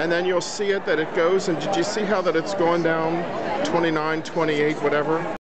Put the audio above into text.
and then you'll see it that it goes, and did you see how that it's going down 29, 28, whatever?